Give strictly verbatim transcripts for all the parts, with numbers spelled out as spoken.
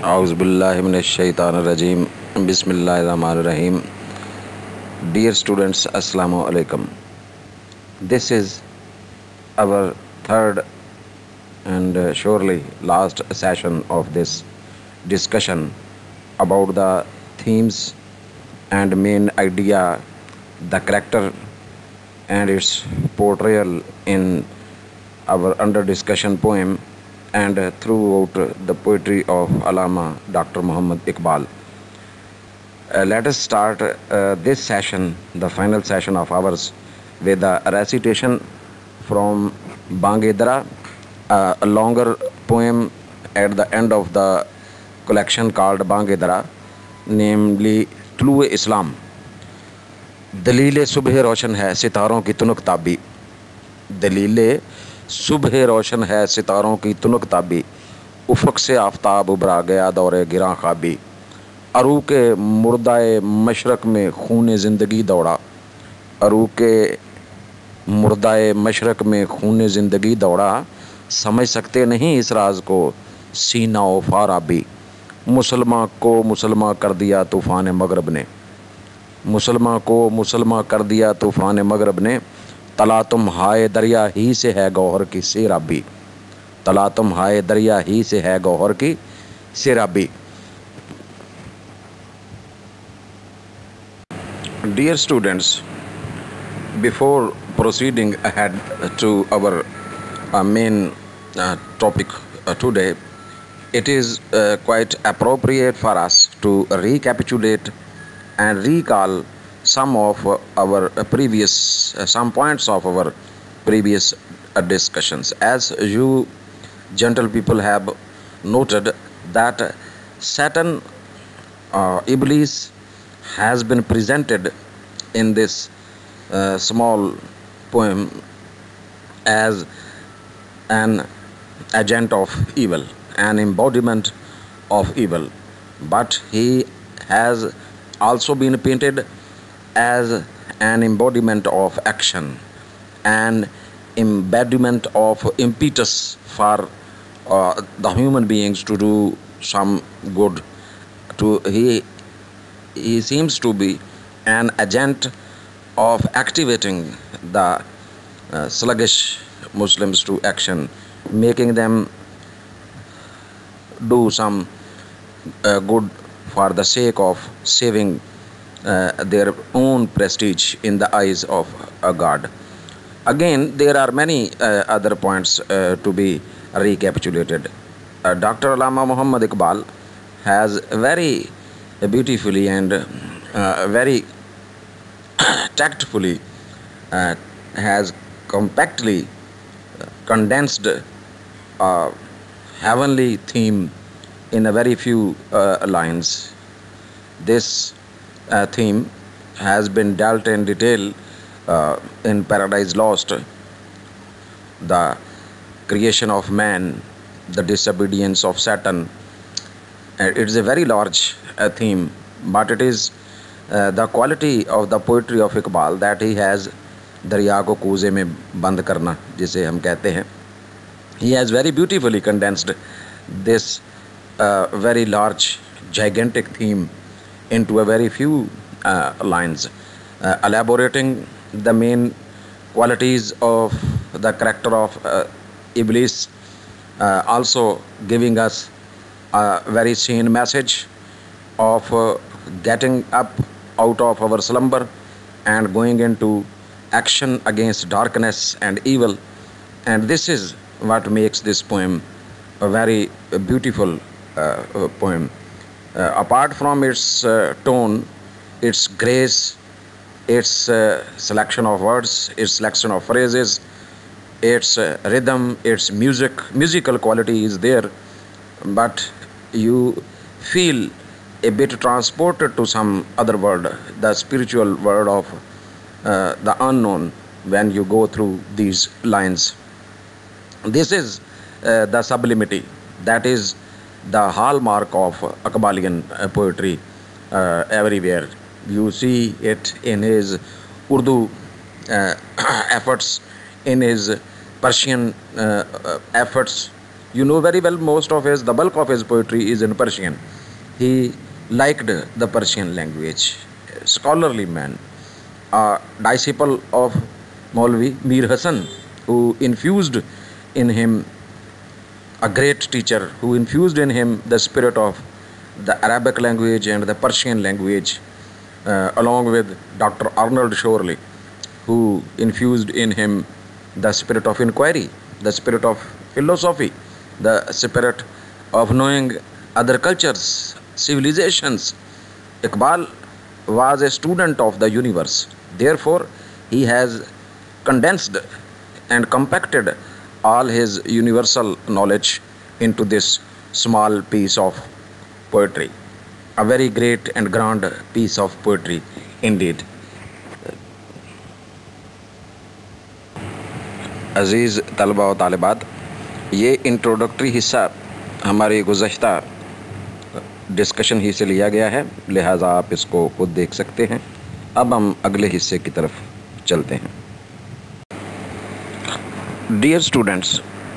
Auzubillahiminash-shaytanir-rajim. Bismillahir-rahmanir-rahim. Dear students, Assalamu alaikum. This is our third and uh, surely last session of this discussion about the themes and main idea, the character and its portrayal in our under discussion poem and uh, throughout uh, the poetry of Allama Doctor Muhammad Iqbal. Uh, let us start uh, this session, the final session of ours, with a recitation from Bangedra, uh, a longer poem at the end of the collection called Bangedra, namely Tulu Islam. दलील सुबह रोशन है सितारों की तुनक ताबी, दलील सुबह रोशन है सितारों की तुनक ताबी, उफ़क़ से आफ़ताब उभरा गया दौरे गिरां ख़ाबी, अरू के मुर्दाए मशरक़ में खून ज़िंदगी दौड़ा, अरू के मुर्दाए मशरक़ में खून ज़िंदगी दौड़ा, समझ सकते नहीं इस राज को सीना व फ़ाराबी, मुसलमान को मुसलमान कर दिया तूफ़ान मगरब ने, मुसलमान को मुसलमान कर दिया तूफ़ान मगरब ने, तला तुम हाय दरिया ही से है गौहर की सैराबी, तला तुम हाय दरिया ही से है गौहर की सैराबी. Dear students, before proceeding ahead to our uh, main uh, topic uh, today, it is uh, quite appropriate for us to recapitulate and recall some of uh, our uh, previous uh, some points of our previous uh, discussions. As you gentle people have noted that Satan, uh, Iblis, has been presented in this uh, small poem as an agent of evil, an embodiment of evil, but he has also been painted as an embodiment of action, an embodiment of impetus for uh, the human beings to do some good. To he he seems to be an agent of activating the uh, sluggish Muslims to action, making them do some uh, good for the sake of saving uh, their own prestige in the eyes of a God. Again, there are many uh, other points uh, to be recapitulated. Uh, Doctor Allama Muhammad Iqbal has very beautifully and uh, very tactfully uh, has compactly condensed a heavenly theme in a very few uh, lines. This uh, theme has been dealt in detail uh, in Paradise Lost, the creation of man, the disobedience of Satan. Uh, it is a very large uh, theme, but it is uh, the quality of the poetry of Iqbal that he has दरिया को कूज़े में बंद करना जिसे हम कहते हैं. He has very beautifully condensed this uh, very large, gigantic theme into a very few uh, lines, uh, elaborating the main qualities of the character of uh, Iblis, uh, also giving us a very sane message of uh, getting up out of our slumber and going into action against darkness and evil. And this is what makes this poem a very beautiful uh, poem. Uh, apart from its uh, tone, its grace, its uh, selection of words, its selection of phrases, its uh, rhythm, its music, musical quality is there, but you feel a bit transported to some other world, the spiritual world of uh, the unknown when you go through these lines. This is uh, the sublimity that is the hallmark of Iqbalian uh, poetry uh, everywhere. You see it in his Urdu uh, efforts, in his Persian uh, uh, efforts, You know very well most of his, the bulk of his poetry is in Persian. He liked the Persian language. Scholarly man, a disciple of Maulvi Mir Hassan, who infused in him, a great teacher who infused in him the spirit of the Arabic language and the Persian language, uh, along with Doctor Arnold Shorley, who infused in him the spirit of inquiry, the spirit of philosophy, the spirit of knowing other cultures, civilizations. Iqbal was a student of the universe. Therefore, he has condensed and compacted all his universal knowledge into this small piece of poetry. A very great and grand piece of poetry indeed. अज़ीज़ तलबा व तालिबात, ये introductory हिस्सा हमारी गुज़श्ता discussion ही से लिया गया है, लिहाजा आप इसको खुद देख सकते हैं। अब हम अगले हिस्से की तरफ चलते हैं। Dear students,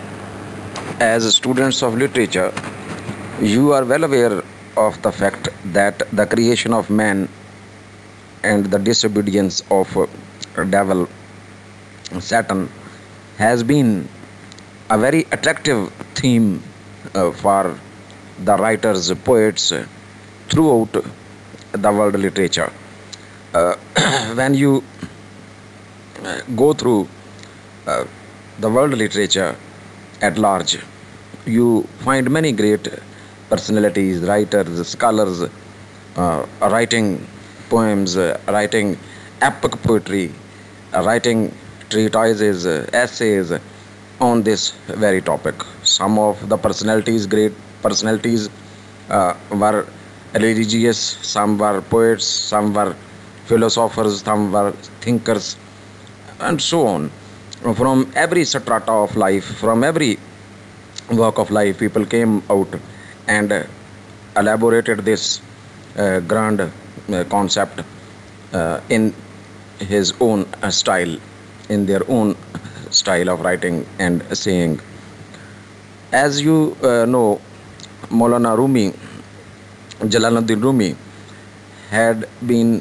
as students of literature, you are well aware of the fact that the creation of man and the disobedience of devil Satan has been a very attractive theme uh, for the writers, poets uh, throughout the world literature. Uh, when you uh, go through uh, the world literature at large, you find many great personalities, writers, scholars uh, writing poems, uh, writing epic poetry, uh, writing treatises, uh, essays on this very topic. Some of the personalities, great personalities, uh, were religious, some were poets, some were philosophers, some were thinkers, and so on. From every strata of life, from every walk of life, people came out and uh, elaborated this uh, grand uh, concept uh, in his own uh, style, in their own style of writing and saying. As you uh, know, Maulana Rumi, Jalaluddin Rumi, had been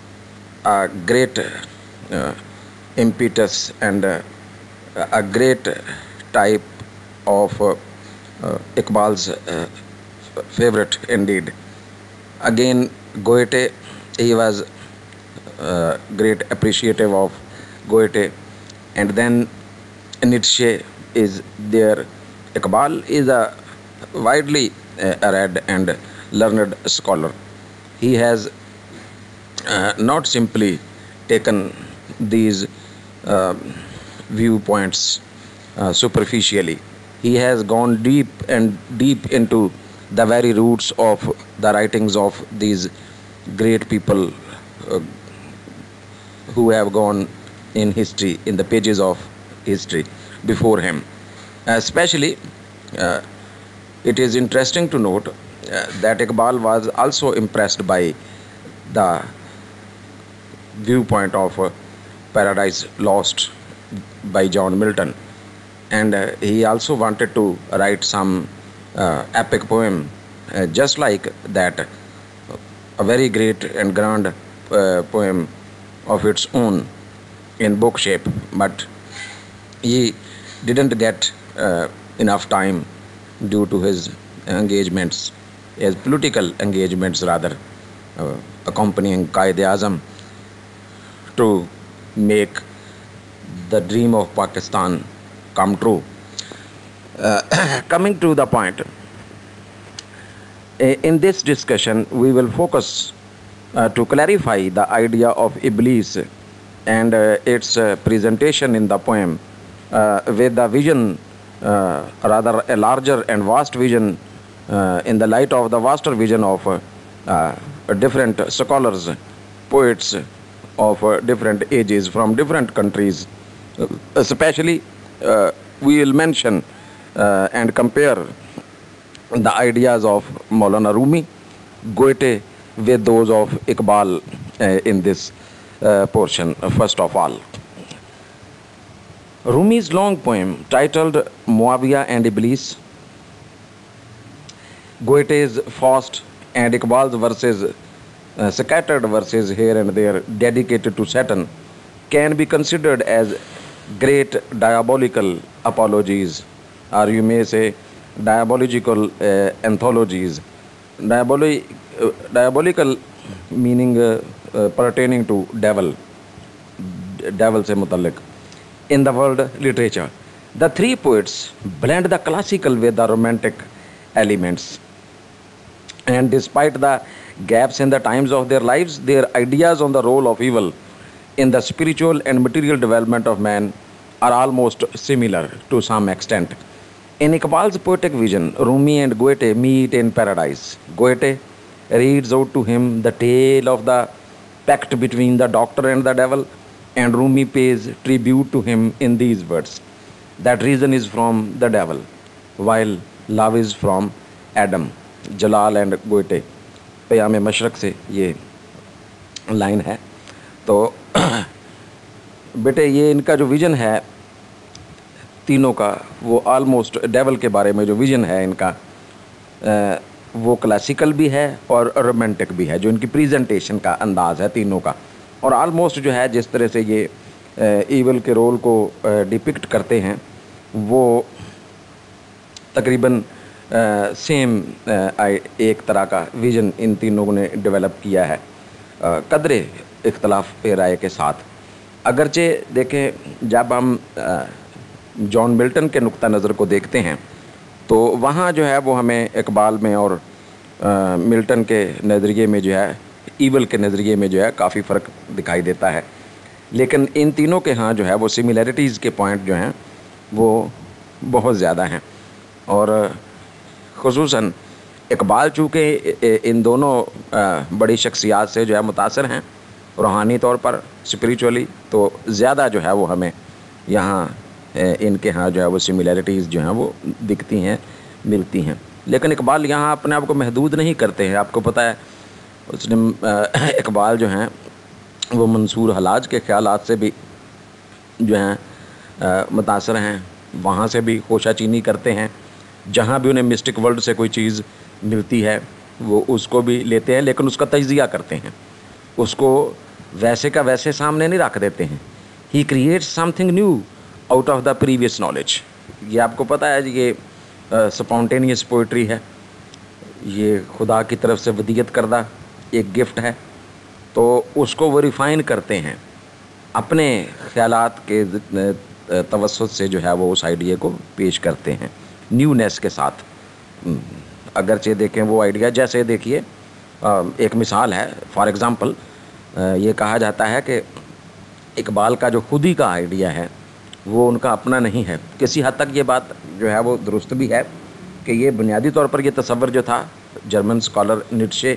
a great uh, impetus and uh, a great type of uh, uh, Iqbal's uh, favorite indeed. Again, Goethe, he was uh, great appreciative of Goethe, and then Nietzsche is there. Iqbal is a widely uh, read and learned scholar. He has uh, not simply taken these uh, viewpoints uh, superficially. He has gone deep and deep into the very roots of the writings of these great people uh, who have gone in history, in the pages of history before him. Especially, uh, it is interesting to note uh, that Iqbal was also impressed by the viewpoint of uh, Paradise Lost by John Milton, and uh, he also wanted to write some uh, epic poem uh, just like that, a very great and grand uh, poem of its own in book shape, but he didn't get uh, enough time due to his engagements, his political engagements rather, uh, accompanying Quaid-e-Azam to make the dream of Pakistan come true. Uh, coming to the point, in this discussion we will focus uh, to clarify the idea of Iblis and uh, its uh, presentation in the poem uh, with the vision, uh, rather a larger and vast vision uh, in the light of the vaster vision of uh, uh, different scholars, poets of uh, different ages from different countries. Uh, especially uh, we will mention uh, and compare the ideas of Maulana Rumi, Goethe with those of Iqbal uh, in this uh, portion. First of all, Rumi's long poem titled Muawiyah and Iblis Goethe's Faust and Iqbal's verses, uh, scattered verses here and there dedicated to Saturn, can be considered as great diabolical apologies, or you may say diabolical uh, anthologies. Diaboli- uh, diabolical meaning uh, uh, pertaining to devil, devil se mutalik. In the world literature, the three poets blend the classical with the romantic elements. And despite the gaps in the times of their lives, their ideas on the role of evil in the spiritual and material development of man are almost similar to some extent. In Iqbal's poetic vision, Rumi and Goethe meet in paradise. Goethe reads out to him the tale of the pact between the doctor and the devil, and Rumi pays tribute to him in these words, that reason is from the devil, while love is from Adam. Jalal and Goethe क़याम मशरक़ से ये line है। तो बेटे ये इनका जो विज़न है तीनों का, वो आलमोस्ट डेवल के बारे में जो विज़न है इनका, वो क्लासिकल भी है और रोमांटिक भी है, जो इनकी प्रेजेंटेशन का अंदाज़ है तीनों का। और आलमोस्ट जो है जिस तरह से ये ईवल के रोल को डिपिक्ट करते हैं वो तकरीबन सेम एक तरह का विज़न इन तीनों ने डेवलप किया है, कदरे इख्तलाफ राय के साथ। अगरचे देखें जब हम जॉन मिल्टन के नुक्ता नज़र को देखते हैं तो वहाँ जो है वो हमें इकबाल में और मिल्टन के नज़रिए में जो है, ईवल के नज़रिए में जो है काफ़ी फ़र्क दिखाई देता है। लेकिन इन तीनों के यहाँ जो है वो सिमिलैरिटीज़ के पॉइंट जो हैं वो बहुत ज़्यादा हैं। और ख़ुसूसन इकबाल चूँकि इन दोनों बड़ी शख्सियात से जो है मुतासर हैं रूहानी तौर पर, स्पिरिचुअली, तो ज़्यादा जो है वो हमें यहाँ इनके यहाँ जो है वो सिमिलैरिटीज़ जो हैं वो दिखती हैं, मिलती हैं। लेकिन इकबाल यहाँ अपने आप को महदूद नहीं करते हैं। आपको पता है उसने इकबाल जो हैं वो मंसूर हलाज के ख़यालात से भी जो हैं मुतासर हैं, वहाँ से भी खोशाचीनी करते हैं। जहाँ भी उन्हें मिस्टिक वर्ल्ड से कोई चीज़ मिलती है वो उसको भी लेते हैं, लेकिन उसका तज्ज़िया करते हैं, उसको वैसे का वैसे सामने नहीं रख देते हैं। He creates something new out of the previous knowledge. ये आपको पता है ये स्पॉन्टेनियस पोइट्री है, ये खुदा की तरफ से वदीयत करदा एक गिफ्ट है, तो उसको वो रिफ़ाइन करते हैं अपने ख़यालात के तवस्सुत से जो है वो उस आइडिया को पेश करते हैं न्यूनेस के साथ। अगरचे देखें वो आइडिया, जैसे देखिए एक मिसाल है, फॉर एग्ज़ाम्पल ये कहा जाता है कि इकबाल का जो खुदी का आइडिया है वो उनका अपना नहीं है। किसी हद तक ये बात जो है वो दुरुस्त भी है कि ये बुनियादी तौर पर ये तसव्वुर जो था जर्मन स्कॉलर नीत्शे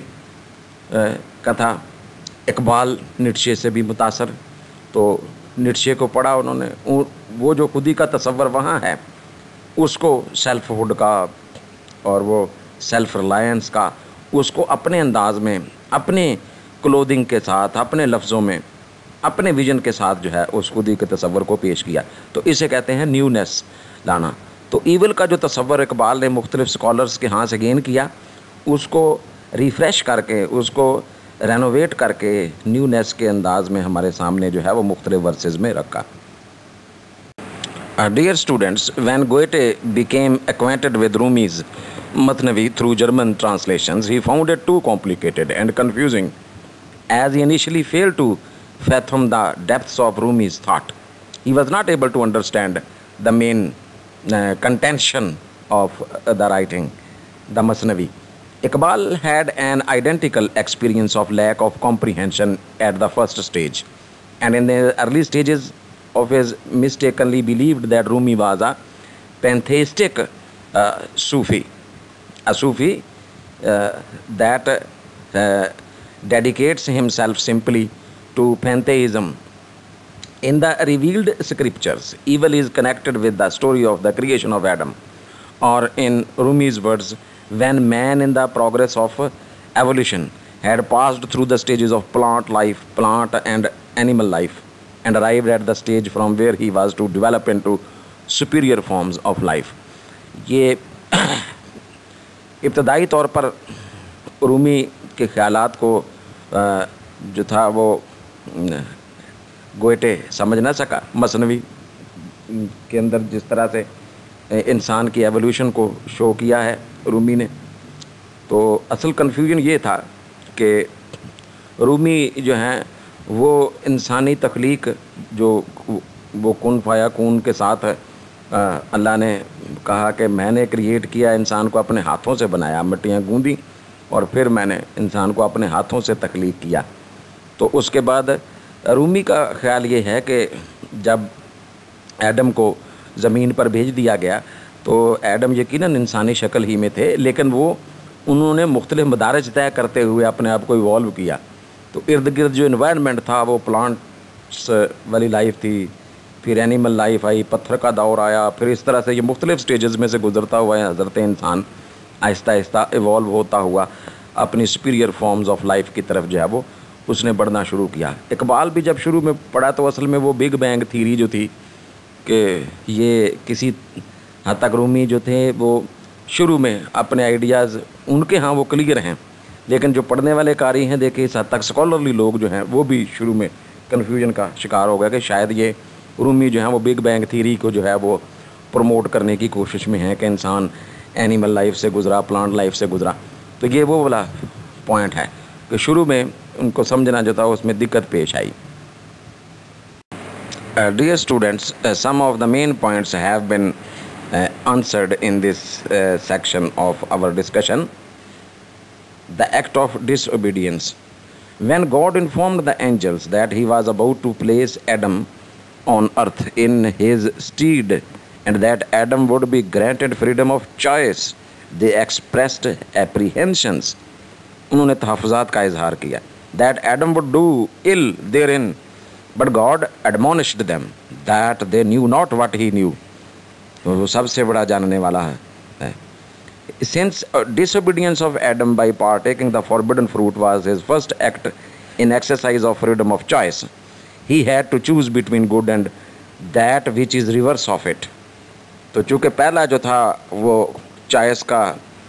का था। इकबाल नीत्शे से भी मुतासर, तो नीत्शे को पढ़ा उन्होंने, वो जो खुदी का तसव्वुर वहाँ है उसको सेल्फहुड का और वो सेल्फ रिलायंस का उसको अपने अंदाज में, अपने क्लोथिंग के साथ, अपने लफ्ज़ों में, अपने विजन के साथ जो है उस खुदी के तसव्वुर को पेश किया। तो इसे कहते हैं न्यूनेस लाना। तो ईवल का जो तसव्वुर इकबाल ने मुख्तलिफ स्कॉलर्स के यहाँ से गेन किया, उसको रिफ़्रेश करके, उसको रेनोवेट करके न्यूनेस के अंदाज में हमारे सामने जो है वो मुख्तलिफ वर्सेस में रखा। Uh, dear students, when Goethe became acquainted with Rumi's Matnavi through German translations, he found it too complicated and confusing, as he initially failed to fathom the depths of Rumi's thought. He was not able to understand the main uh, contention of uh, the writing, the Masnavi. Iqbal had an identical experience of lack of comprehension at the first stage, and in the early stages of his mistakenly believed that Rumi was a pantheistic uh, Sufi, a Sufi uh, that uh, dedicates himself simply to pantheism. In the revealed scriptures, evil is connected with the story of the creation of Adam, or in Rumi's words, when man in the progress of evolution had passed through the stages of plant life, plant and animal life, and arrived at the stage from where he was to develop into superior forms of life. ये इब्तदाई तौर पर रूमी के ख़यालात को जो था वो गोएटे समझ ना सका। मसनवी के अंदर जिस तरह से इंसान की एवोल्यूशन को शो किया है रूमी ने, तो असल कन्फ्यूजन ये था कि रूमी जो हैं वो इंसानी तख्लीक जो वो कुन फाया कून के साथ अल्लाह ने कहा कि मैंने क्रिएट किया इंसान को, अपने हाथों से बनाया, मिट्टियाँ गूंदी और फिर मैंने इंसान को अपने हाथों से तख्लीक किया। तो उसके बाद रूमी का ख्याल ये है कि जब एडम को ज़मीन पर भेज दिया गया तो एडम यकीनन इंसानी शक्ल ही में थे, लेकिन वो उन्होंने मुख्तलिफ मदारज तय करते हुए अपने आप को इवॉल्व किया। तो इर्द गिर्द जो इन्वायरमेंट था वो प्लांट्स वाली लाइफ थी, फिर एनिमल लाइफ आई, पत्थर का दौर आया, फिर इस तरह से ये मुख्तलिफ स्टेजेस में से गुजरता हुआ हज़रत इंसान आहिस्ता आहिस्ता इवॉल्व होता हुआ अपनी सुपीरियर फॉर्म्स ऑफ लाइफ की तरफ जो है वो उसने बढ़ना शुरू किया। इकबाल भी जब शुरू में पढ़ा तो असल में वो बिग बैंग थीरी जो थी कि ये किसी हद तक रूमी जो थे वो शुरू में अपने आइडियाज़ उनके यहाँ वो क्लियर हैं, लेकिन जो पढ़ने वाले कारी हैं देखे इस हद तक स्कॉलरली लोग जो हैं वो भी शुरू में कन्फ्यूजन का शिकार हो गया कि शायद ये रूमी जो हैं वो बिग बैंग थीरी को जो है वो प्रमोट करने की कोशिश में है कि इंसान एनिमल लाइफ से गुज़रा, प्लांट लाइफ से गुज़रा। तो ये वो वाला पॉइंट है कि शुरू में उनको समझना जो था उसमें दिक्कत पेश आई। Uh, dear students, uh, some of the main points have been uh, answered in this uh, section of our discussion. The act of disobedience. When God informed the angels that he was about to place Adam on earth in his stead and that Adam would be granted freedom of choice, they expressed apprehensions. उन्होंने तहफ़्फ़ुज़ात का इजहार किया that Adam would do ill therein. But God admonished them that they knew not what he knew. वो सबसे बड़ा जानने वाला है। Since uh, disobedience of Adam by partaking the forbidden fruit was his first act in exercise of freedom of choice, he had to choose between good and that which is reverse of it. तो चूँकि पहला जो था वो choice का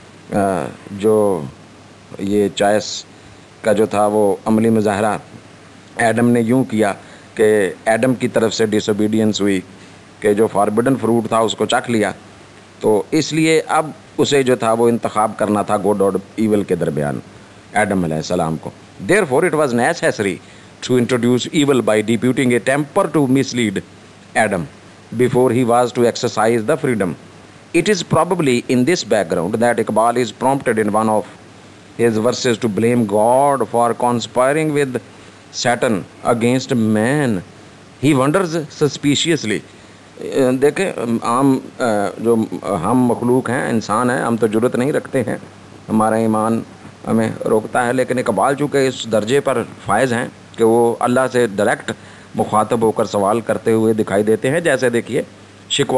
जो ये choice का जो था वो अमली मुजाहरा एडम ने यूँ किया कि एडम की तरफ से डिसोबीडियंस हुई कि जो फॉरबिडन फ्रूट था उसको चख लिया, तो इसलिए अब उसे जो था वो इंतखाब करना था गुड और ईवल के दरमियान एडम अलैहिस्सलाम को। Therefore it was necessary to introduce evil by deputing a tempter to mislead Adam before he was to exercise the freedom. It is probably in this background that Iqbal is prompted in one of his verses to blame God for conspiring with Satan against man. He wonders suspiciously. देखें आम जो हम मखलूक हैं, इंसान हैं, हम तो जुर्रत नहीं रखते हैं, हमारा ईमान हमें रोकता है, लेकिन इकबाल चूँकि इस दर्जे पर फायज़ हैं कि वो अल्लाह से डायरेक्ट मुखातब होकर सवाल करते हुए दिखाई देते हैं। जैसे देखिए शिकवा,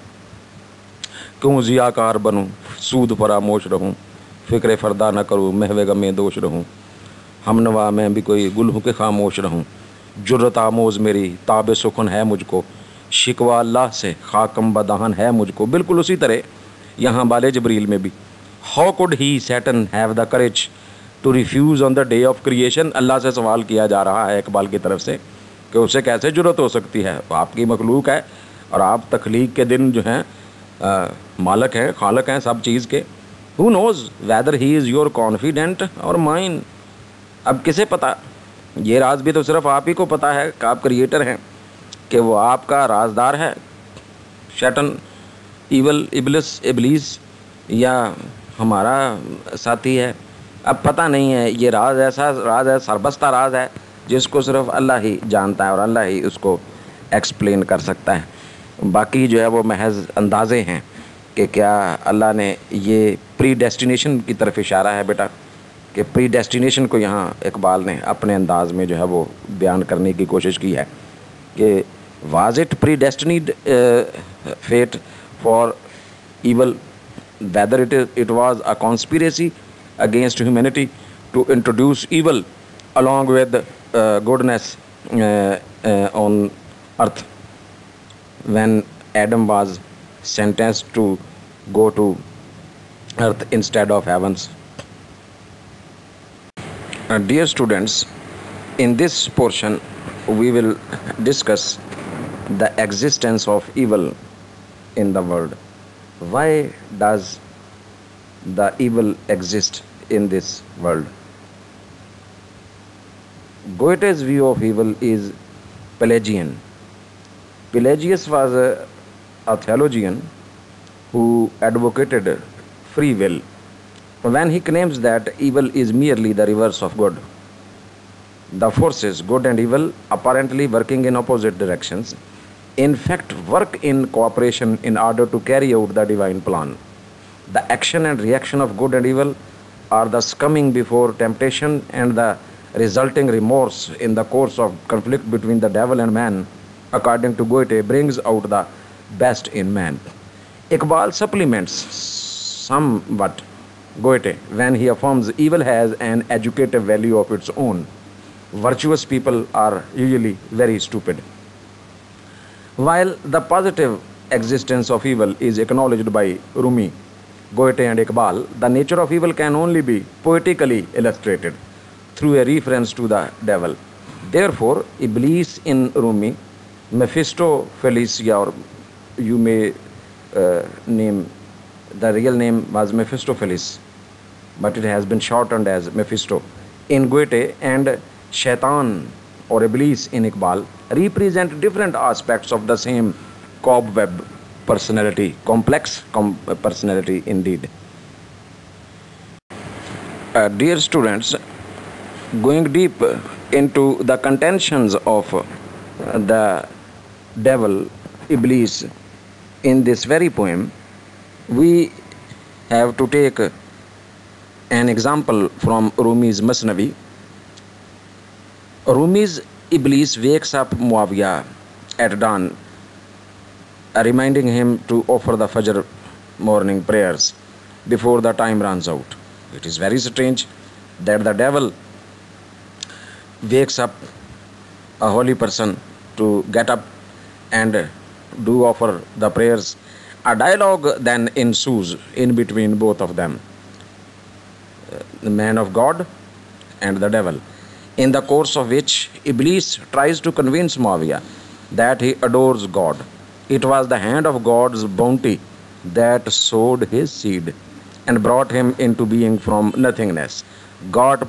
क्यों ज़ियाकार बनूँ, सूद फरामोश रहूँ, फ़िक्र फ़रदा न करूँ, महवे गमे दोष रहूँ, हमनवा में भी कोई गुल हो के खामोश रहूँ, जुर्रत आमोज़ मेरी ताब सुखन है मुझको, शिकवा अल्लाह से खाकम बदहान है मुझको। बिल्कुल उसी तरह यहाँ बाले जबरील में भी how could he Satan have the courage to refuse on the day of creation. Allah से सवाल किया जा रहा है इकबाल की तरफ से कि उसे कैसे जुर्रत हो सकती है, आपकी मखलूक है और आप तख्लीक के दिन जो हैं मालक हैं, खालक हैं सब चीज़ के। Who knows whether he is your confident और माइन। अब किसे पता, ये राज भी तो सिर्फ आप ही को पता है कि आप क्रिएटर हैं, कि वो आपका राजदार है शैतन, ईवल, इबलिस, इबलीस, या हमारा साथी है। अब पता नहीं है, ये राज ऐसा राज है, सरबस्ता राज है जिसको सिर्फ अल्लाह ही जानता है और अल्लाह ही उसको एक्सप्लेन कर सकता है। बाकी जो है वो महज अंदाज़े हैं कि क्या अल्लाह ने ये प्री डेस्टिनेशन की तरफ इशारा है बेटा, कि प्री डेस्टिनेशन को यहाँ इकबाल ने अपने अंदाज में जो है वो बयान करने की कोशिश की है कि was it predestined fate for evil, whether it it was a conspiracy against humanity to introduce evil along with uh, goodness uh, uh, on earth when Adam was sentenced to go to earth instead of heavens. Uh, dear students, in this portion, we will discuss the existence of evil in the world. Why does the evil exist in this world? Goethe's view of evil is Pelagian. Pelagius was a, a theologian who advocated free will when he claims that evil is merely the reverse of good. The forces, good and evil, apparently working in opposite directions, in fact work in cooperation in order to carry out the divine plan. The action and reaction of good and evil are thus coming before temptation, and the resulting remorse in the course of conflict between the devil and man, according to Goethe, brings out the best in man. Iqbal supplements somewhat Goethe when he affirms evil has an educative value of its own. Virtuous people are usually very stupid. While the positive existence of evil is acknowledged by Rumi, Goethe and Iqbal, the nature of evil can only be poetically illustrated through a reference to the devil. Therefore, Iblis in Rumi, Mephistopheles, or you may uh, name, the real name was Mephistopheles, but it has been shortened as Mephisto in Goethe, and Shaitan or Iblis in Iqbal represent different aspects of the same cobweb personality, complex com- personality indeed. Uh, dear students, going deep into the contentions of uh, the devil, Iblis, in this very poem, we have to take an example from Rumi's Masnavi. Rumi's Iblis wakes up Muawiyah at dawn, reminding him to offer the Fajr morning prayers before the time runs out. It is very strange that the devil wakes up a holy person to get up and do offer the prayers. A dialogue then ensues in between both of them, the man of God and the devil, in the course of which Iblis tries to convince Muawiyah that he adores God. It was the hand of God's bounty that sowed his seed and brought him into being from nothingness. God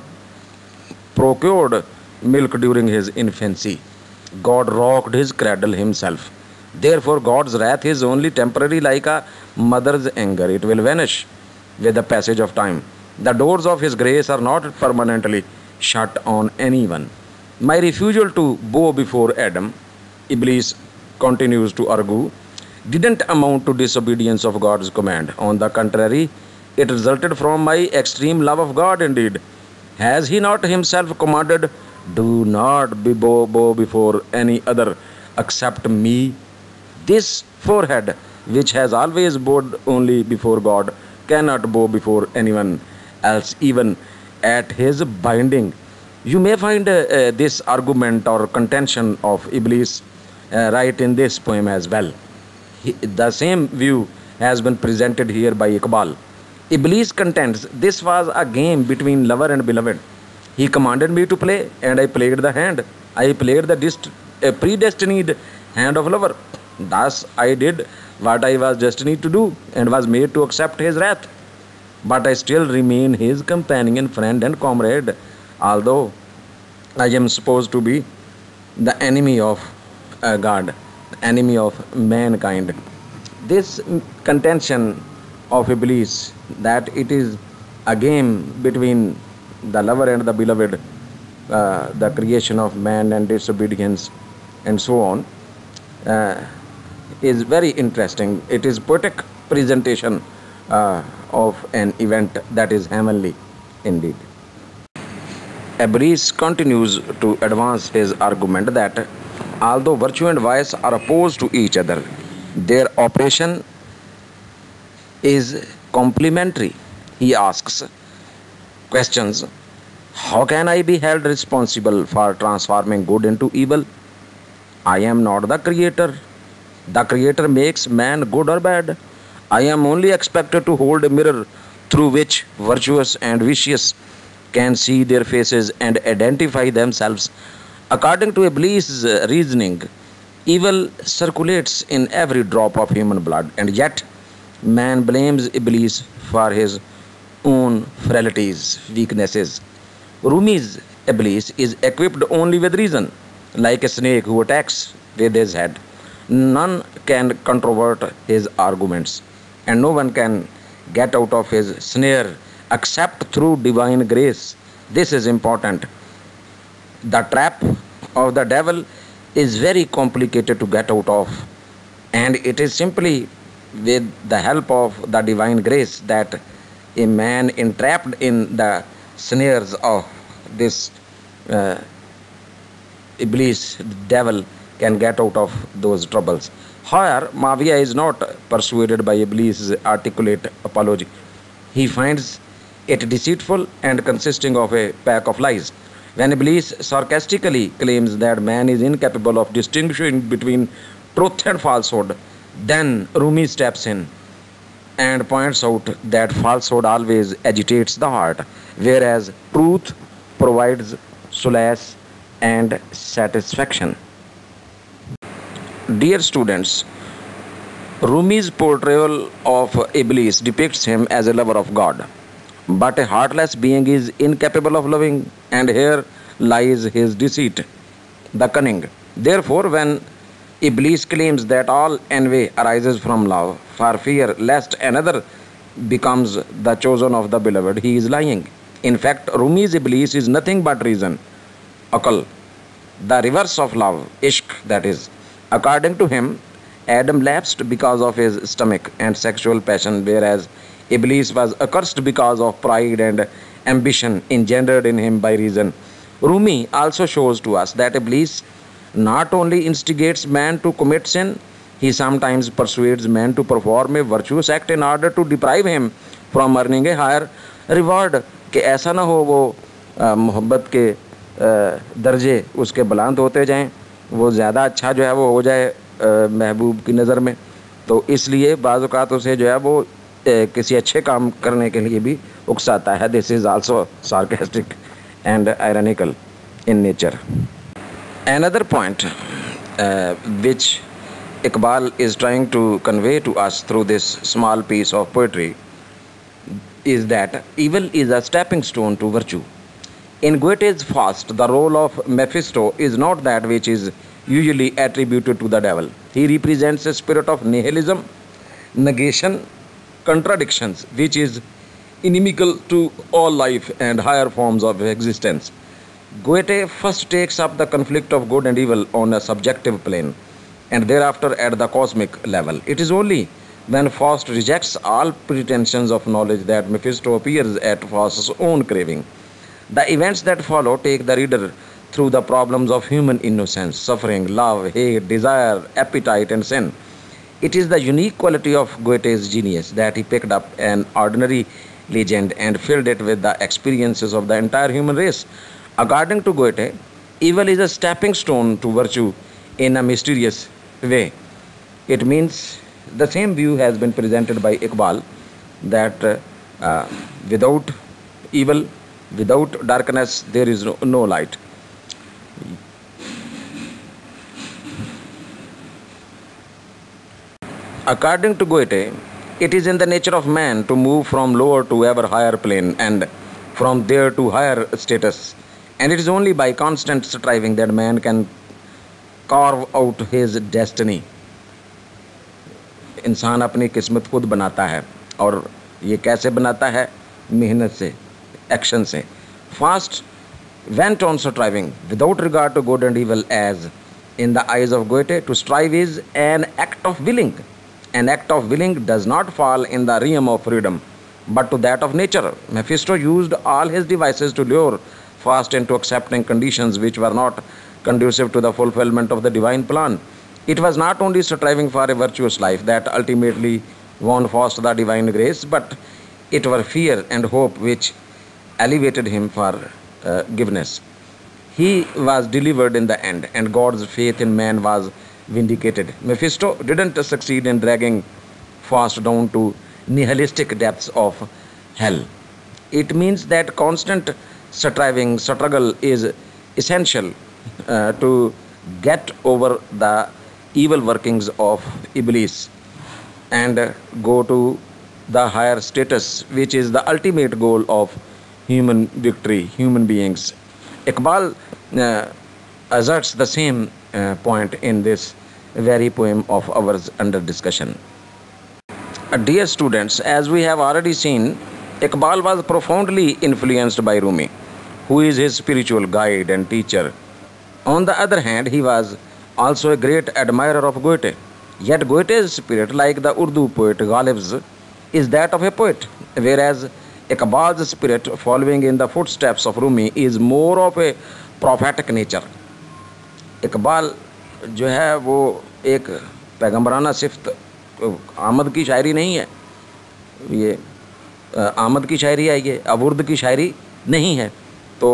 procured milk during his infancy. God rocked his cradle himself. Therefore, God's wrath is only temporary, like a mother's anger. It will vanish with the passage of time. The doors of his grace are not permanently shut on anyone. My refusal to bow before Adam, Iblis continues to argue, didn't amount to disobedience of God's command. On the contrary, it resulted from my extreme love of God indeed. Has he not himself commanded, do not be bow, bow before any other except me? This forehead, which has always bowed only before God, cannot bow before anyone else, even at his binding. You may find uh, uh, this argument or contention of Iblis uh, right in this poem as well. He, the same view has been presented here by Iqbal. Iblis contends this was a game between lover and beloved. He commanded me to play, and I played the hand. I played the dist- a predestined hand of lover. Thus I did what I was destined to do, and was made to accept his wrath. But I still remain his companion, friend, and comrade, although I am supposed to be the enemy of uh, God, the enemy of mankind. This contention of Iblis, that it is a game between the lover and the beloved, uh, the creation of man and disobedience, and so on, uh, is very interesting. It is poetic presentation uh, of an event that is heavenly indeed. Iblis continues to advance his argument that although virtue and vice are opposed to each other, their operation is complementary. He asks questions: how can I be held responsible for transforming good into evil? I am not the creator. The creator makes man good or bad. I am only expected to hold a mirror through which virtuous and vicious can see their faces and identify themselves. According to Iblis' reasoning, evil circulates in every drop of human blood, and yet man blames Iblis for his own frailties, weaknesses. Rumi's Iblis is equipped only with reason, like a snake who attacks with his head. None can controvert his arguments, and no one can get out of his snare except through divine grace. This is important. The trap of the devil is very complicated to get out of, and it is simply with the help of the divine grace that a man entrapped in the snares of this uh, Iblis, devil, can get out of those troubles. However, Mavia is not persuaded by Iblis' articulate apology. He finds it deceitful and consisting of a pack of lies. When Iblis sarcastically claims that man is incapable of distinguishing between truth and falsehood, then Rumi steps in and points out that falsehood always agitates the heart, whereas truth provides solace and satisfaction. Dear students, Rumi's portrayal of Iblis depicts him as a lover of God. But a heartless being is incapable of loving, and here lies his deceit, the cunning. Therefore, when Iblis claims that all envy arises from love, for fear lest another becomes the chosen of the beloved, he is lying. In fact, Rumi's Iblis is nothing but reason, akal, the reverse of love, ishq, that is. According to him, Adam lapsed because of his stomach and sexual passion, whereas Iblis was accursed because of pride and ambition engendered in him by reason. Rumi also shows to us that Iblis not only instigates man to commit sin, he sometimes persuades man to perform a virtuous act in order to deprive him from earning a higher reward. कि ऐसा ना हो वो मोहब्बत के आ, दर्जे उसके बुलंद होते जाएं, वो ज़्यादा अच्छा जो है वो हो जाए महबूब की नज़र में, तो इसलिए बाज़ औक़ात उसे जो है वो ए, किसी अच्छे काम करने के लिए भी उकसाता है. This is also sarcastic and ironical in nature. Another point uh, which Iqbal is trying to convey to us through this small piece of poetry is that evil is a stepping stone to virtue. In Goethe's Faust, the role of Mephisto is not that which is usually attributed to the devil. He represents a spirit of nihilism, negation, contradictions, which is inimical to all life and higher forms of existence. Goethe first takes up the conflict of good and evil on a subjective plane, and thereafter at the cosmic level. It is only when Faust rejects all pretensions of knowledge that Mephisto appears at Faust's own craving. The events that follow take the reader through the problems of human innocence, suffering, love, hate, desire, appetite, and sin. It is the unique quality of Goethe's genius that he picked up an ordinary legend and filled it with the experiences of the entire human race. According to Goethe, evil is a stepping stone to virtue in a mysterious way. It means the same view has been presented by Iqbal, that uh, uh, without evil, without darkness, there is no, no light. According to Goethe, it is in the nature of man to move from lower to ever higher plane and from there to higher status. And it is only by constant striving that man can carve out his destiny. इंसान अपनी किस्मत खुद बनाता है, और ये कैसे बनाता है? मेहनत से, एक्शन से. Fast went on striving without regard to good and evil, as in the eyes of Goethe, to strive is an act of willing. An act of willing does not fall in the realm of freedom, but to that of nature. Mephisto used all his devices to lure Faust into accepting conditions which were not conducive to the fulfillment of the divine plan. It was not only striving for a virtuous life that ultimately won Faust the divine grace, but it were fear and hope which elevated him for uh, forgiveness. He was delivered in the end, and God's faith in man was vindicated. Mephisto didn't succeed in dragging Faust down to nihilistic depths of hell. It means that constant striving, struggle is essential uh, to get over the evil workings of Iblis and uh, go to the higher status, which is the ultimate goal of human victory, human beings. Iqbal uh, asserts the same uh, point in this very poem of ours under discussion. Uh, dear students, as we have already seen, Iqbal was profoundly influenced by Rumi, who is his spiritual guide and teacher. On the other hand, he was also a great admirer of Goethe. Yet Goethe's spirit, like the Urdu poet Ghalib's, is that of a poet, whereas Iqbal's spirit, following in the footsteps of Rumi, is more of a prophetic nature. Iqbal जो है वो एक पैगम्बराना सिफ्त, आमद की शायरी नहीं है, ये आमद की शायरी है, ये अवुर्द की शायरी नहीं है। तो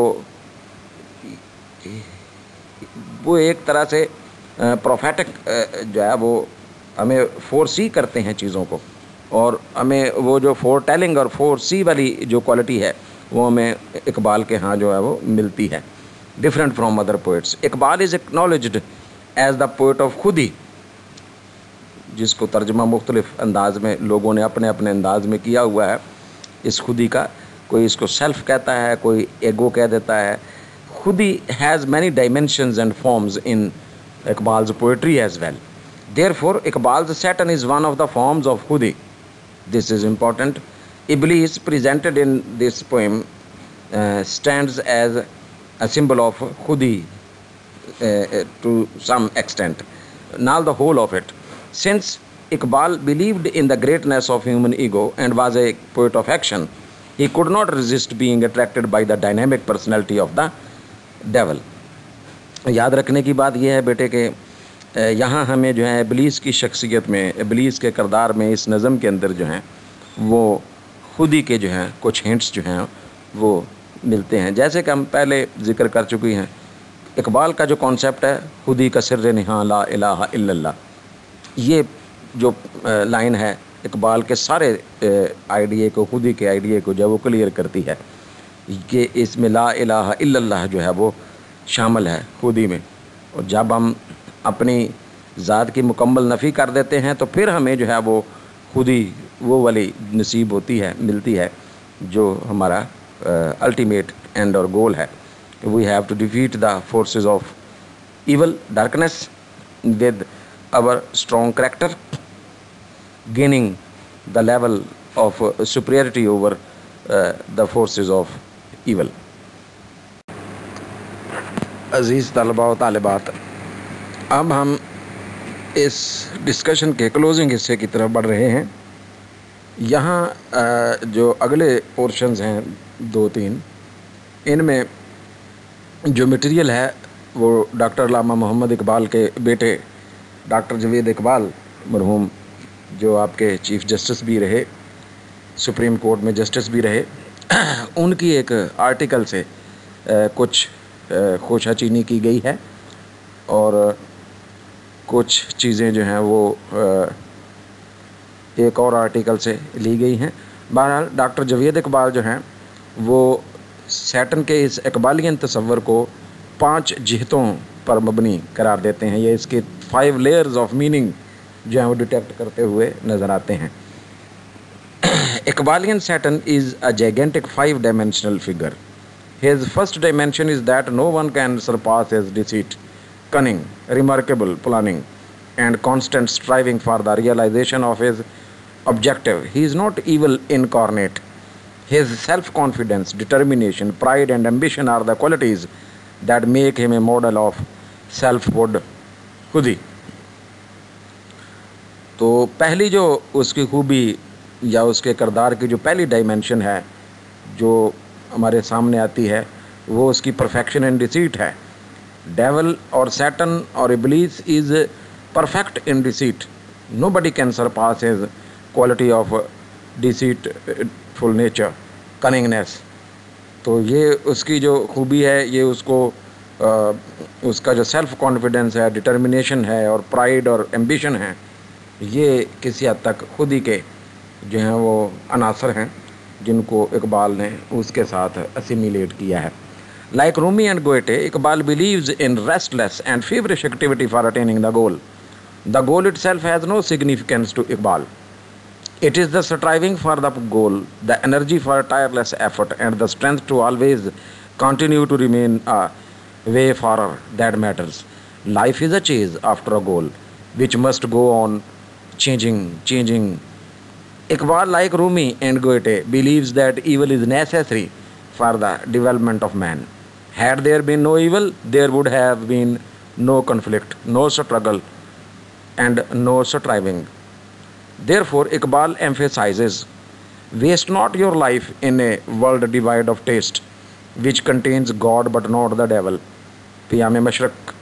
वो एक तरह से प्रोफेटिक जो है वो हमें फोर सी करते हैं चीज़ों को, और हमें वो जो फोर टेलिंग और फोर सी वाली जो क्वालिटी है वो हमें इकबाल के यहाँ जो है वो मिलती है, different from other poets. Iqbal is acknowledged as the poet of khudi, जिसको तर्जमा मुख्तलिफ अंदाज में लोगों ने अपने अपने अंदाज में किया हुआ है। इस खुदी का कोई इसको सेल्फ कहता है, कोई एगो कह देता है। Khudi has many dimensions and forms in Iqbal's poetry as well. Therefore Iqbal's Satan is one of the forms of khudi. This is important. Iblis, presented in this poem, uh, stands as a symbol of Khudi uh, to some extent, not the whole of it. Since Iqbal believed in the greatness of human ego and was a poet of action, he could not resist being attracted by the dynamic personality of the devil. याद रखने की बात यह है बेटे कि यहाँ हमें जो है इब्लीस की शख्सियत में, इब्लीस के किरदार में, इस नज़म के अंदर जो हैं वो खुदी के जो हैं कुछ हिंट्स जो हैं वो मिलते हैं। जैसे कि हम पहले ज़िक्र कर चुकी हैं, इकबाल का जो कॉन्सेप्ट है खुदी का सिर्र निहा ला इलाहा इल्लल्लाह, ये जो लाइन है इकबाल के सारे आइडिए को, खुदी के आइडिए को जो वो क्लियर करती है कि इसमें ला इलाहा इल्लल्लाह जो है वो शामिल है खुदी में। और जब हम अपनी ज़ात की मुकम्मल नफ़ी कर देते हैं तो फिर हमें जो है वो खुदी वो वाली नसीब होती है, मिलती है, जो हमारा अल्टीमेट एंड और गोल है। We have to defeat the forces of evil darkness with our strong character, gaining the level of uh, superiority over uh, the forces of evil. अज़ीज़ तलबा व तालिबात, अब हम इस डिस्कशन के क्लोजिंग हिस्से की तरफ बढ़ रहे हैं। यहाँ जो अगले पोर्शंस हैं दो तीन, इनमें जो मटेरियल है वो डॉक्टर अल्लामा मोहम्मद इकबाल के बेटे डॉक्टर जावेद इकबाल मरहूम, जो आपके चीफ़ जस्टिस भी रहे, सुप्रीम कोर्ट में जस्टिस भी रहे, उनकी एक आर्टिकल से कुछ खोशाचीनी की गई है और कुछ चीज़ें जो हैं वो एक और आर्टिकल से ली गई हैं। बहरहाल डॉक्टर जावेद इकबाल जो हैं वो सैटन के इस इकबालियन तसव्वुर को पांच जिहतों पर मबनी करार देते हैं। ये इसके फाइव लेयर्स ऑफ मीनिंग जो हैं वो डिटेक्ट करते हुए नज़र आते हैं। Iqbalian Satan is a gigantic five dimensional figure. His first dimension is that no one can surpass his deceit, cunning, remarkable planning, and constant striving for the realization of his objective. He is not evil incarnate. His self-confidence, determination, pride, and ambition are the qualities that make him a model of self-wood खुदी। तो पहली जो उसकी खूबी या उसके किरदार की जो पहली डायमेंशन है जो हमारे सामने आती है वो उसकी परफेक्शन एंड डिसीट है। डेवल और सैटन और Iblis is perfect in deceit. Nobody can surpass his quality of deceitful nature, cunningness. तो ये उसकी जो खूबी है, ये उसको आ, उसका जो सेल्फ कॉन्फिडेंस है, डिटर्मिनेशन है और प्राइड और एम्बिशन है, ये किसी हद तक खुद ही के जो हैं वो अनासर हैं जिनको इकबाल ने उसके साथ असिमिलेट किया है। Like Rumi and Goethe, Iqbal believes in restless and feverish activity for attaining the goal. The goal itself has no significance to Iqbal. It is the striving for the goal, the energy for tireless effort, and the strength to always continue to remain a wayfarer that matters. Life is a chase after a goal, which must go on changing, changing. Iqbal, like Rumi and Goethe, believes that evil is necessary for the development of man. Had there been no evil, there would have been no conflict, no struggle, and no striving. Therefore, Iqbal emphasizes, waste not your life in a world devoid of taste, which contains God but not the devil. Piyam Mashriq.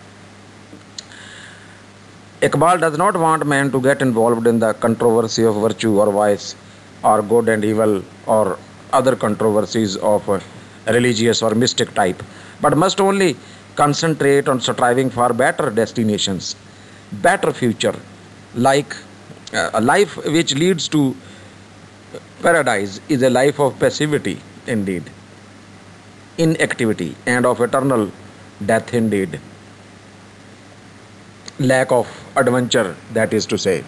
Iqbal does not want man to get involved in the controversy of virtue or vice, or good and evil, or other controversies of a religious or mystic type, but must only concentrate on striving for better destinations, better future, like uh, a life which leads to paradise is a life of passivity indeed, inactivity, and of eternal death indeed, lack of adventure, that is to say.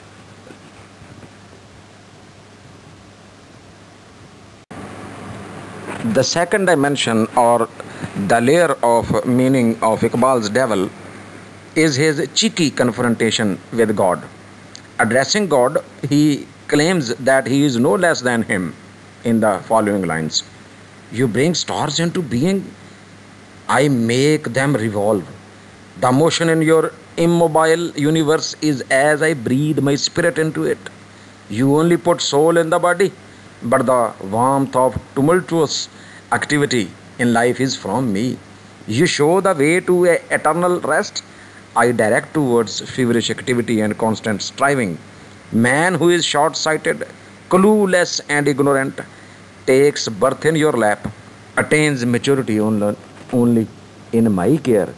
The second dimension or the layer of meaning of Iqbal's devil is his cheeky confrontation with God. Addressing God, he claims that he is no less than him in the following lines. You bring stars into being, I make them revolve. The motion in your immobile universe is as I breathe my spirit into it. You only put soul in the body, but the warmth of tumultuous activity in life is from me. You show the way to a eternal rest, I direct towards feverish activity and constant striving. Man who is short-sighted, clueless and ignorant takes birth in your lap, attains maturity only, only in my care.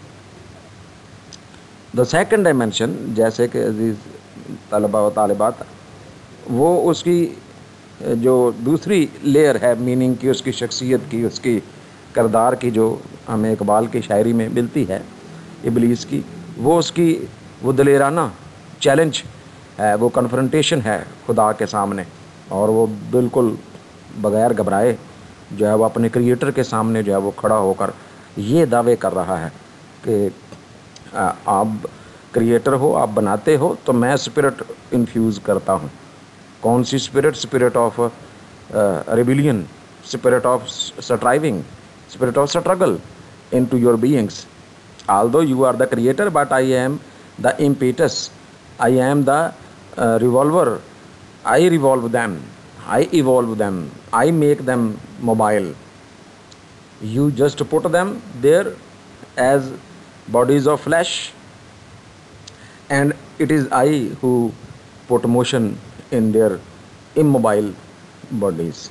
The second dimension, जैसे कि अजीज़ तलबा व तालिबात, वो उसकी जो दूसरी layer है meaning की, उसकी शख्सियत की, उसकी किरदार की, जो हमें इकबाल की शायरी में मिलती है इबलीस की, वो उसकी वो दलेराना चैलेंज है, वो कन्फ्रंटेशन है खुदा के सामने, और वो बिल्कुल बग़ैर घबराए जो है वो अपने क्रिएटर के सामने जो है वो खड़ा होकर ये दावे कर रहा है कि आप क्रिएटर हो, आप बनाते हो, तो मैं स्पिरिट इन्फ्यूज़ करता हूँ। कौन सी spirit? Spirit of rebellion, spirit of striving, spirit of struggle into your beings. Although you are the creator, but I am the impetus, I am the uh, revolver, I revolve them, I evolve them, I make them mobile. You just put them there as bodies of flesh, and it is I who put motion in their immobile bodies.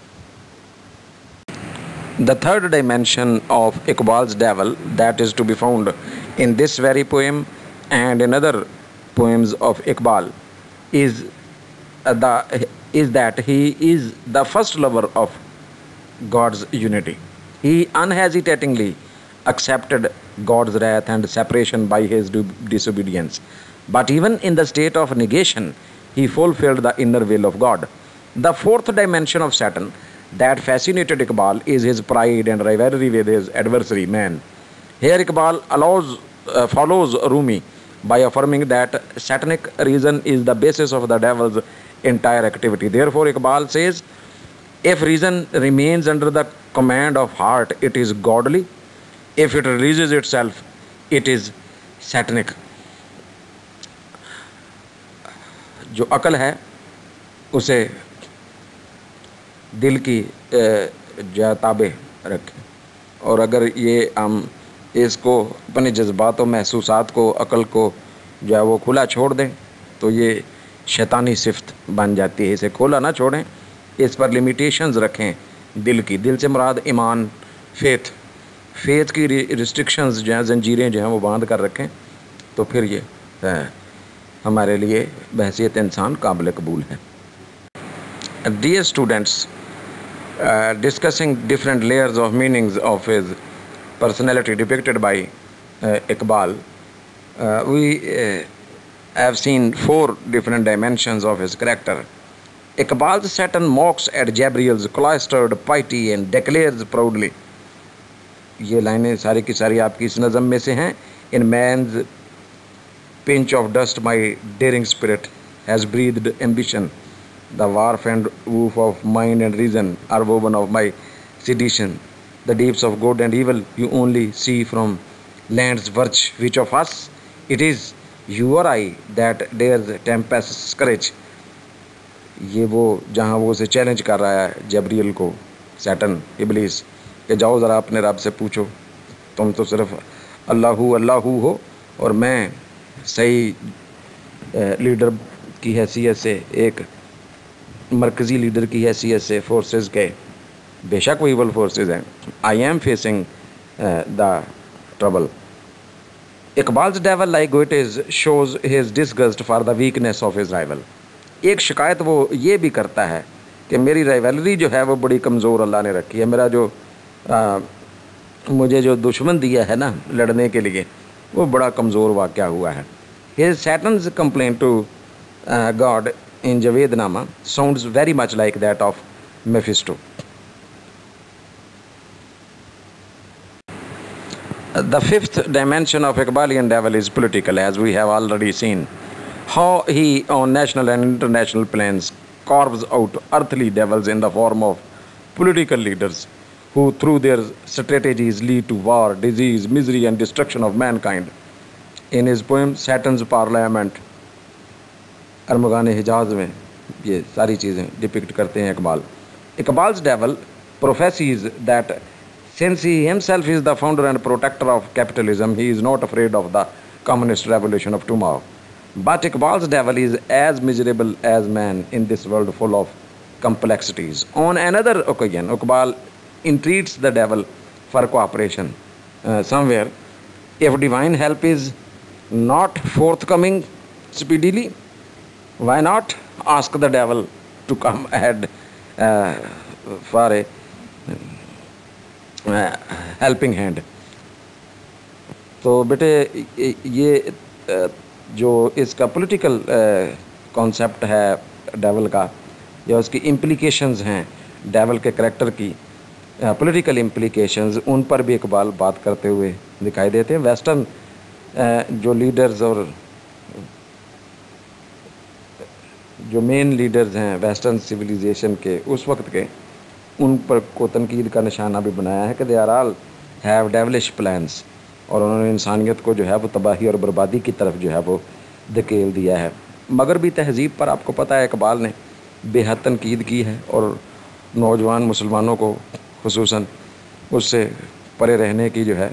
The third dimension of Iqbal's devil, that is to be found in this very poem and in other poems of Iqbal, is the is that he is the first lover of God's unity. He unhesitatingly accepted God's wrath and separation by his disobedience. But even in the state of negation, he fulfilled the inner will of God. The fourth dimension of Satan that fascinated Iqbal is his pride and rivalry with his adversary, man. Here Iqbal allows, uh, follows Rumi by affirming that satanic reason is the basis of the devil's entire activity. Therefore, Iqbal says, if reason remains under the command of heart, it is godly. If it releases itself, it is satanic. जो अकल है उसे दिल की जो ताबे रखें, और अगर ये हम इसको अपने जज्बात और महसूसात को, अकल को जो है वो खुला छोड़ दें, तो ये शैतानी सिफ्त बन जाती है। इसे खोला ना छोड़ें, इस पर लिमिटेशंस रखें दिल की। दिल से मुराद ईमान, फेथ, फेथ की रिस्ट्रिक्शंस जो हैं, जंजीरें जो हैं वो बांध कर रखें, तो फिर ये है, हमारे लिए बहसियत इंसान काबिल कबूल है। Dear students, uh, discussing different layers of meanings of his personality depicted by uh, Iqbal, uh, we uh, have seen four different dimensions of his character. Iqbal's Saturn mocks at Jabriel's cloistered piety and declares proudly, ये लाइनें सारी की सारी आपकी इस नज़म में से हैं. In man's pinch of dust my daring spirit has breathed ambition. The warp and woof of mind and reason are woven of my sedition. The deeps of good and evil you only see from land's verge. Which of us it is, you or I, that dares tempest's courage? ये वो जहाँ वो उसे challenge कर रहा है जबरील को, Satan, इब्लीस, कि जाओ ज़रा अपने रब से पूछो, तुम तो सिर्फ अल्लाहू अल्लाहू हो और मैं सही लीडर की हैसियत से, एक मरकज़ी लीडर की हैसियत से फोर्सेस के, बेशक वो इवल फोर्सेस हैं, I am facing the trouble. Iqbal's devil like Goethe's shows his disgust for the weakness of his rival. एक शिकायत वो ये भी करता है कि मेरी राइवलरी जो है वो बड़ी कमज़ोर अल्लाह ने रखी है, मेरा जो आ, मुझे जो दुश्मन दिया है ना लड़ने के लिए वो बड़ा कमज़ोर वाक़या हुआ है. His Satan's complaint to God in Javednama sounds very much like that of Mephisto. The fifth dimension of Iqbalian devil is political, as we have already seen. How he, on national and international plans, carves out earthly devils in the form of political leaders who, through their strategies, lead to war, disease, misery, and destruction of mankind. In his poem Saturn's Parliament, Armaghan Hijaz में ये सारी चीज़ें depict करते हैं Iqbal. Iqbal's devil prophesies that since he himself is the founder and protector of capitalism, he is not afraid of the communist revolution of tomorrow. But Iqbal's devil is as miserable as man in this world full of complexities. On another occasion, Iqbal entreats the devil for cooperation. Uh, somewhere, if divine help is not forthcoming speedily, why not ask the devil to come ahead uh, for a uh, helping hand. तो बेटे ये जो इसका political concept है devil का, या उसकी implications हैं डेवल के करैक्टर की, पॉलिटिकल इम्प्लिकेशंस, उन पर भी इकबाल बात करते हुए दिखाई देते हैं. वेस्टर्न जो लीडर्स और जो मेन लीडर्स हैं वेस्टर्न सिविलाइजेशन के उस वक्त के, उन पर को तनकीद का निशाना भी बनाया है कि they are all have devilish plans, और उन्होंने इंसानियत को जो है वो तबाही और बर्बादी की तरफ जो है वो धकेल दिया है. मगरबी तहज़ीब पर आपको पता है इकबाल ने बेहद तनकीद की है और नौजवान मुसलमानों को खुसूसन उससे परे रहने की जो है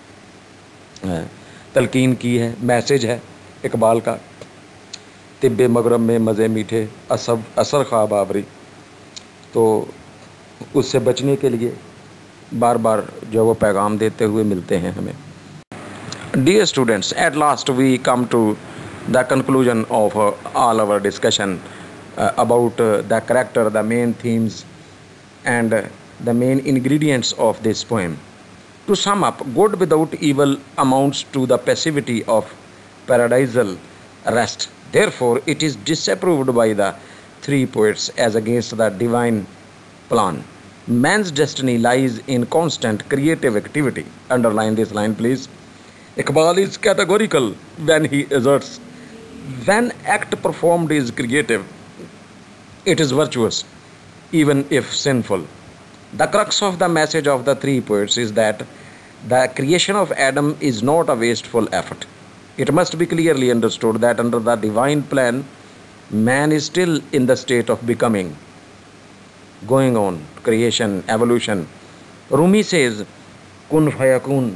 तलकीन की है. मैसेज है इकबाल का, तिब्बे मगरब में मज़े मीठे असब असर ख्वाब आवरी. तो उससे बचने के लिए बार बार जो वो पैगाम देते हुए मिलते हैं हमें. Dear students, at last we come to the conclusion of uh, all our discussion uh, about uh, the character, the main themes, and uh, the main ingredients of this poem. To sum up, good without evil amounts to the passivity of paradisal rest. Therefore, it is disapproved by the three poets as against the divine plan. Man's destiny lies in constant creative activity. Underline this line, please. Iqbal is categorical when he asserts, when act performed is creative, it is virtuous, even if sinful. The crux of the message of the three poets is that the creation of Adam is not a wasteful effort. It must be clearly understood that under the divine plan, man is still in the state of becoming, going on, creation, evolution. Rumi says, kun fayakun.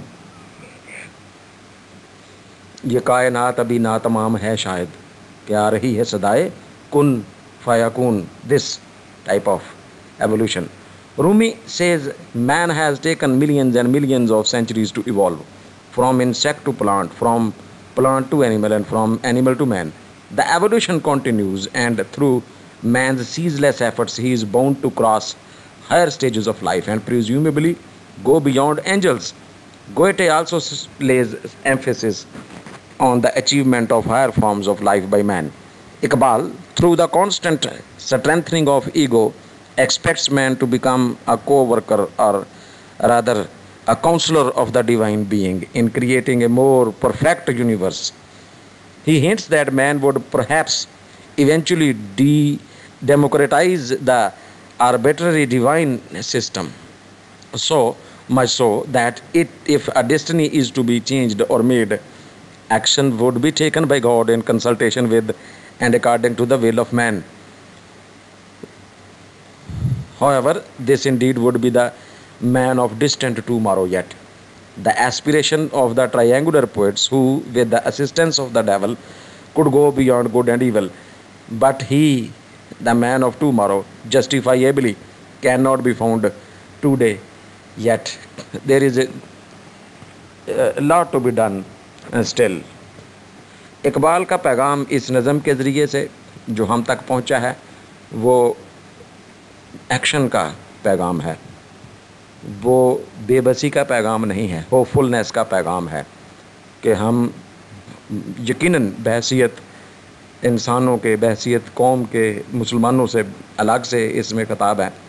ये कायनात अभी ना तमाम है शायद, कि आ रही है सदाए कुन फयाकून, this type of evolution. Rumi says man has taken millions and millions of centuries to evolve, from insect to plant, from plant to animal, and from animal to man. The evolution continues, and through man's ceaseless efforts, he is bound to cross higher stages of life and presumably go beyond angels. Goethe also lays emphasis on the achievement of higher forms of life by man. Iqbal, through the constant strengthening of ego, expects man to become a co-worker, or rather a counselor of the divine being in creating a more perfect universe. He hints that man would perhaps eventually de- democratize the arbitrary divine system, so much so that it, if a destiny is to be changed or made, action would be taken by God in consultation with and according to the will of man. However, this indeed would be the man of distant tomorrow yet. The aspiration of the triangular poets who, with the assistance of the devil, could go beyond good and evil. But he, the man of tomorrow, justifiably cannot be found today yet. There is a, a lot to be done still. Iqbal का पैगाम इस नज़म के ज़रिए से जो हम तक पहुंचा है वो एक्शन का पैगाम है, वो बेबसी का पैगाम नहीं है, होपफुलनेस का पैगाम है कि हम यकीनन बहसीत इंसानों के, बहसीत कौम के, मुसलमानों से अलग से इसमें खिताब है,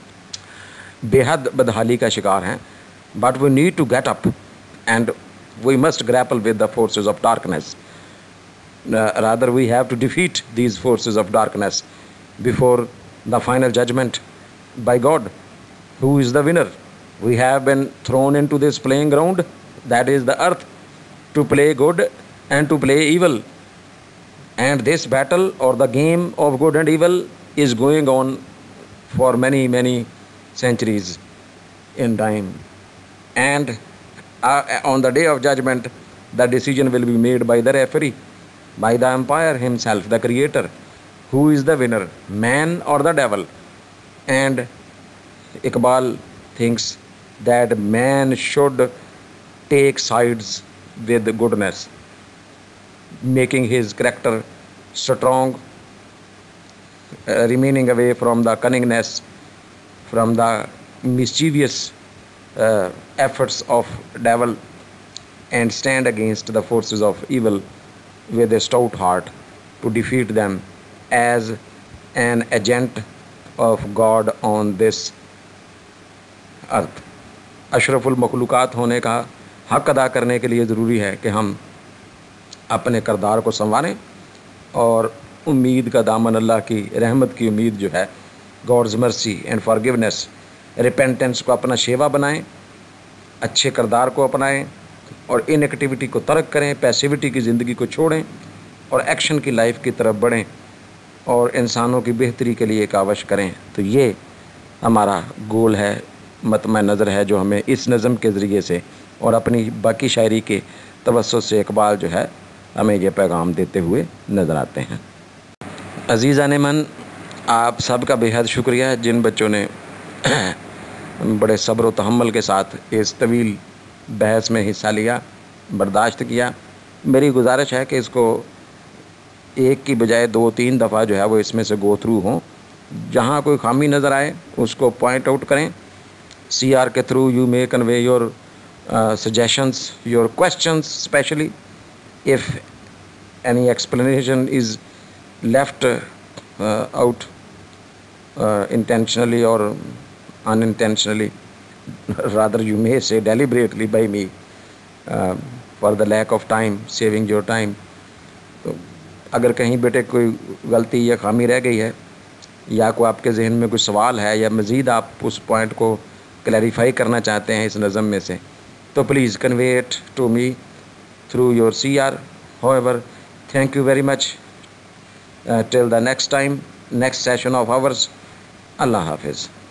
बेहद बदहाली का शिकार हैं. But we need to get up and we must grapple with the forces of darkness. Rather, we have to defeat these forces of darkness before the final judgment by God. Who is the winner? We have been thrown into this playing ground, that is the earth, to play good and to play evil. And this battle or the game of good and evil is going on for many, many centuries in time. And uh, on the day of judgment, the decision will be made by the referee, by the umpire himself, the creator. Who is the winner, man or the devil? And Iqbal thinks that man should take sides with goodness, making his character strong, uh, remaining away from the cunningness, from the mischievous uh, efforts of devil, and stand against the forces of evil with a stout heart to defeat them as an agent of God on this earth. अशरफुल मखलूक़ात होने का हक़ अदा करने के लिए ज़रूरी है कि हम अपने किरदार को संवारें और उम्मीद का दामन, अल्लाह की रहमत की उम्मीद जो है, God's mercy and forgiveness, repentance को अपना शेवा बनाएं, अच्छे किरदार को अपनाएं और इनएक्टिविटी को तर्क करें, पैसिविटी की ज़िंदगी को छोड़ें और एक्शन की लाइफ की तरफ बढ़ें और इंसानों की बेहतरी के लिए कावश करें. तो ये हमारा गोल है, मतम नज़र है, जो हमें इस नज़म के ज़रिए से और अपनी बाकी शायरी के तवस्सुत से इकबाल जो है हमें ये पैगाम देते हुए नज़र आते हैं. अज़ीज़ान मन, आप सब का बेहद शुक्रिया जिन बच्चों ने बड़े सब्र व तहम्मुल के साथ इस तवील बहस में हिस्सा लिया, बर्दाश्त किया. मेरी गुजारिश है कि इसको एक की बजाय दो तीन दफ़ा जो है वो इसमें से गो थ्रू हों. जहाँ कोई खामी नज़र आए उसको पॉइंट आउट करें. सी आर के through you may convey your suggestions, your questions, specially if any explanation is left out intentionally or unintentionally, rather you may say deliberately by me, uh, for the lack of time, saving your time. तो अगर कहीं बेटे कोई गलती या खामी रह गई है या कोई आपके जहन में कोई सवाल है या मज़ीद आप उस पॉइंट को क्लैरिफाई करना चाहते हैं इस नज़म में से, तो please convey it to me through your C R. However, thank you very much. Uh, till the next time, next session of ours. Allah Hafiz.